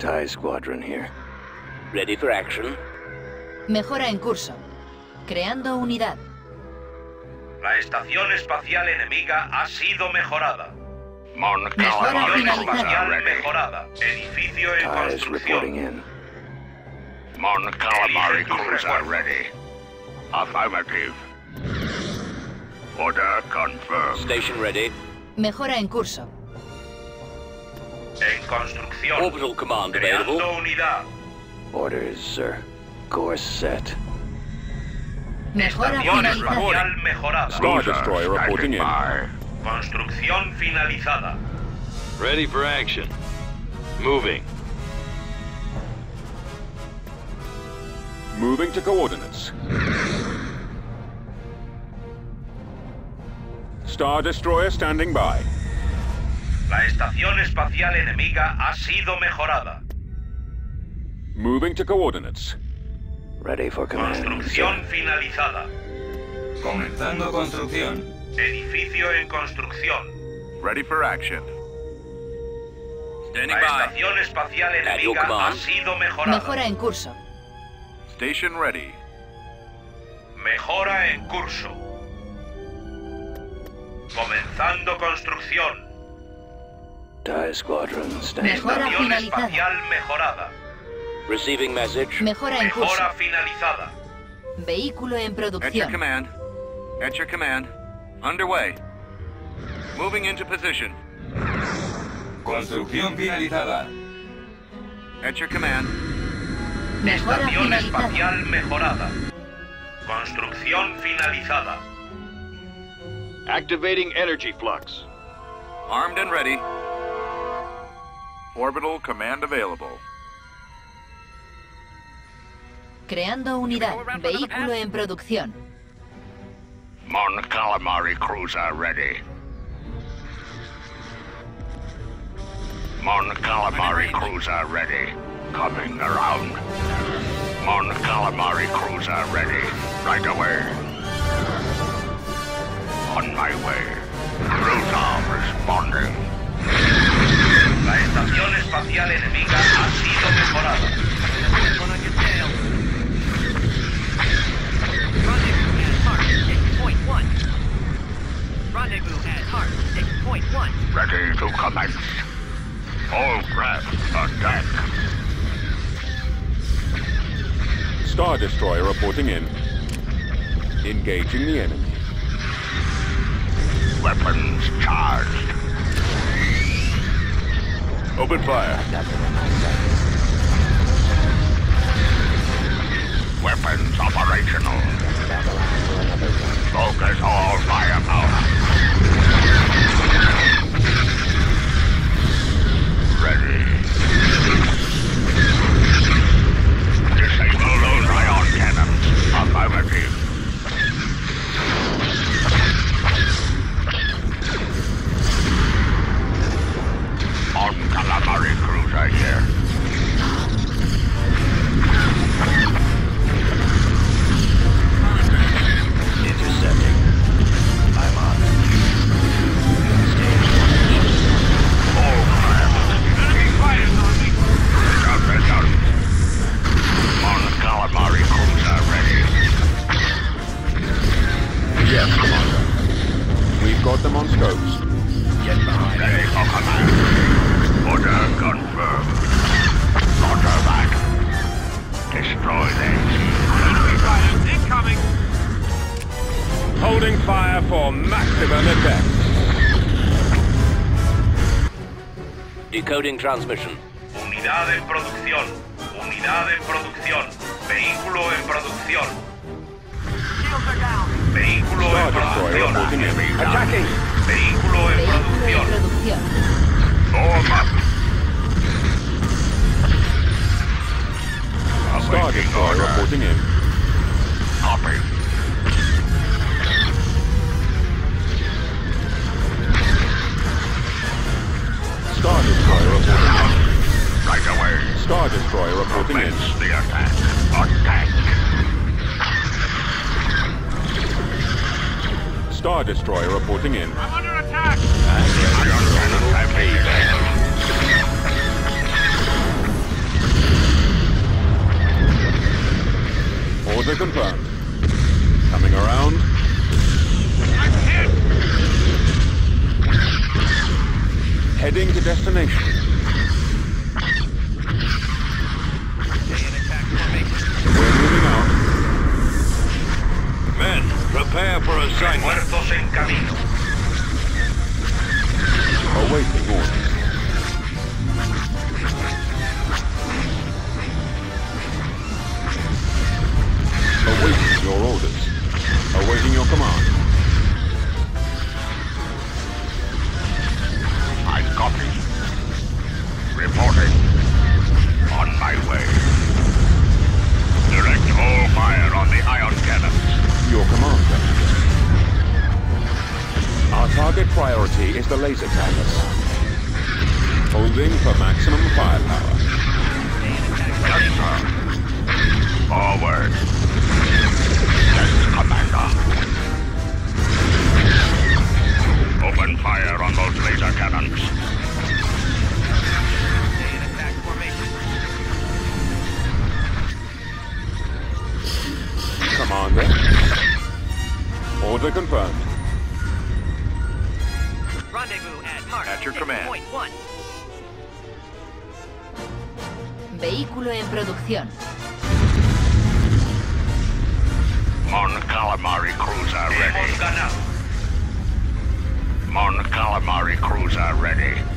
TIE Squadron here. Ready for action. Mejora en curso. Creando unidad. La estación espacial enemiga ha sido mejorada. Mejora Espacial mejorada. Edificio en TIEs reporting construcción. in. Mon Calamari cruiser ready. Affirmative. Order confirmed. Station ready. Mejora en curso. En construcción. Orbital command Creando available. unidad. Orders, sir. Course set. Mejora Estación finalizada. espacial mejorada. Star Destroyer reporting in. Construcción finalizada. Ready for action. Moving. Moving to coordinates. Star Destroyer standing by. La estación espacial enemiga ha sido mejorada. Moving to coordinates. Ready for command, Construcción sir. finalizada. Comenzando construcción. Edificio en construcción. Ready for action. Standing La by. estación espacial At your enemiga ha command. sido mejorada. Mejora en curso. Station ready. Mejora en curso. Comenzando construcción. TIE Squadron standing Mejora by. Estación finalizada. espacial mejorada. Receiving message. Mejora en curso. Mejora finalizada. Vehículo en At your producción. command. At your command. Underway. Moving into position. Construcción finalizada. At your command. Mejora Estación finalizada. espacial mejorada. Construcción finalizada. Activating energy flux. Armed and ready. Orbital command available. Creando unidad. Vehículo en producción. Mon Calamari cruiser ready. Mon Calamari cruiser ready. Coming around. Mon Calamari cruiser ready. Right away. On my way. Cruiser responding. La estación espacial enemiga ha sido mejorada. Rendezvous at Heart 6.1. Ready to commence. All craft attack. Star Destroyer reporting in. Engaging the enemy. Weapons charged. Open fire. Weapons operational. Focus all firepower. Ready. Disable those ion cannons. Affirmative. On Calamari cruiser here. Intercepting. I'm on it. All craft. Enemy fires on me. Mission. On Calamari cruiser ready. Yes, Commander. We've got them on scopes. Get behind me. Ready for command. Order confirmed. Roger that. Destroy them. Enemy fighters incoming. Holding fire for maximum effect. Decoding transmission. Unidad en producción. Unidad en producción. Vehículo en producción. Shields are down. Vehículo Star en Destroyer producción. reporting in. Attacking! Vehículo en Vehículo en producción. producción. Form up. Star Awaiting Destroyer order. reporting in. Copy. Star Destroyer reporting in. Right away. Star Destroyer reporting in. Commence the attack. Attack. Star Destroyer reporting in. I'm under attack. Ion cannons have been Order confirmed. Coming around. I'm hit! Heading to destination. We're moving out. Men, prepare for assignment. Refuerzos en camino. Awaiting orders. Awaiting your orders. Awaiting your command. I copy. Reporting. On my way. Direct all fire on the ion cannons. Your command, Commander. Our target priority is the laser tanners. Holding for maximum firepower. Yes, sir. Forward. Yes, Commander. Open fire on those laser cannons. Commander. Order confirmed. Rendezvous at Mark. At your command. 6.1. Vehículo en producción. Mon Calamari Cruiser ready. Hemos ganado. Mon Calamari Cruiser ready.